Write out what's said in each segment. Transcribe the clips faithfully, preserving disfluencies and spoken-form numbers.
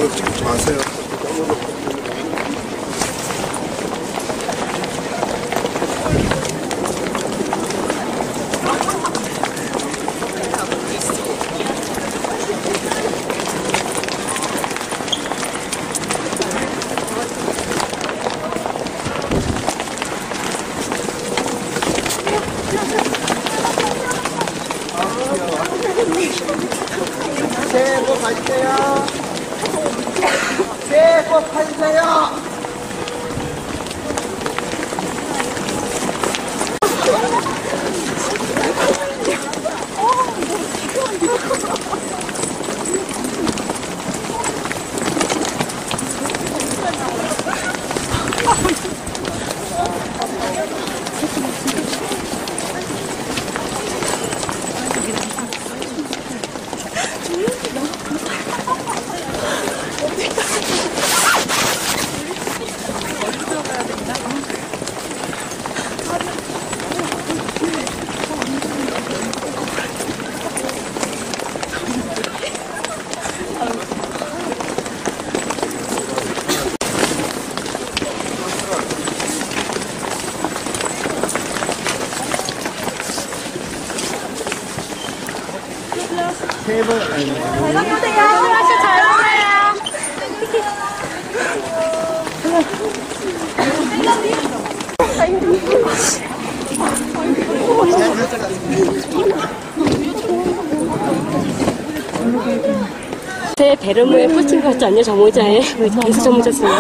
찍지 마세요. 새해 복 받으세요. 새해 복 받으세요. 새해 복 잘 다녀오세요. 아주 잘 먹어요. 제 베르모에 꽂힌 것 같지 않냐, 저 모자에? 왜 계속 저 모자 쓰냐?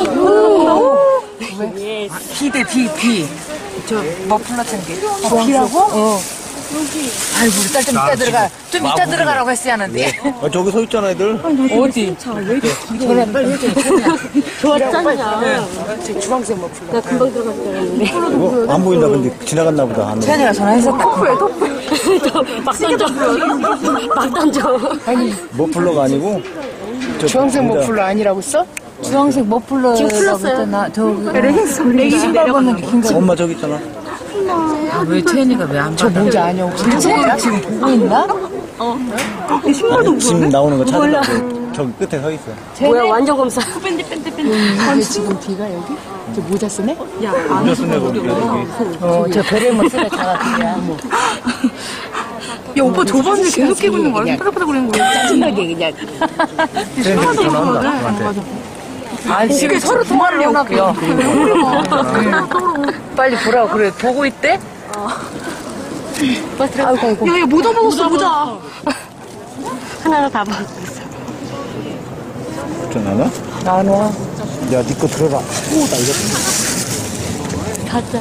왜? 비대 비, 비. 저 머플러 챙겨. 어, 비라고? 어. 아이고, 우리 딸 좀 이따 들어가. 좀 이따 들어가라고 했어야 하는데. 아, 저기 서 있잖아, 애들. 어디? 전화 빨리 해줘. 좋았잖냐. 주황색 머플러. 나 금방 들어갔다 그랬는데. 이거 안 보인다, 근데 지나갔나 보다. 안으로. 채연이가 전화했었다. 토프에 토프. 막 던져. 막 던져. 아니, 머플러가 아니고. 저 주황색 모자. 머플러 아니라고 써? 주황색 머플러. 지금 풀렸어요. 나, 저, 레깅스, 레깅스 신발 벗는 긴 거. 엄마 저기 있잖아. 아, 왜 채연이가 왜 안 저 받아? 모자 아니야, 혹시? 채연이가 지금 보고 있나? 아니, 지금 나오는 거 찾으라고. 저기 끝에 서 있어. 뭐야, 완전 검사. 이게 지금 비가 여기? 저 모자 쓰네? 모자 쓰네, 거기. 여기. 어, 저 베레모 쓰네, 자가들이야. 야, 오빠 저번에 계속 끼고 있는 거야? 빠삭빠삭 거리는 거야? 짜증나게 그냥. 쟤네들 전화한다, 저한테. 아, 지금 서로 통화를 해오고요. 빨리 보라고 그래. 보고 있대? 아이고, 아이고. 야, 야, 모자 먹었어, 모자. 하나로 다 먹었어. 좀 나나? 안 와. 야, 니 거 들어라. 오, 나 이거. 가자.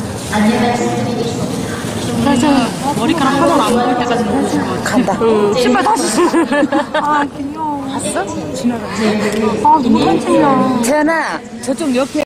가자. 머리카락 하나도 안 보일 때까지 먹었을 것 같아. 간다. 신발 다시 신어. 아, 귀여워. 봤어? 지나가. 아, 너무 한층이야. 재현아, 저쪽 옆에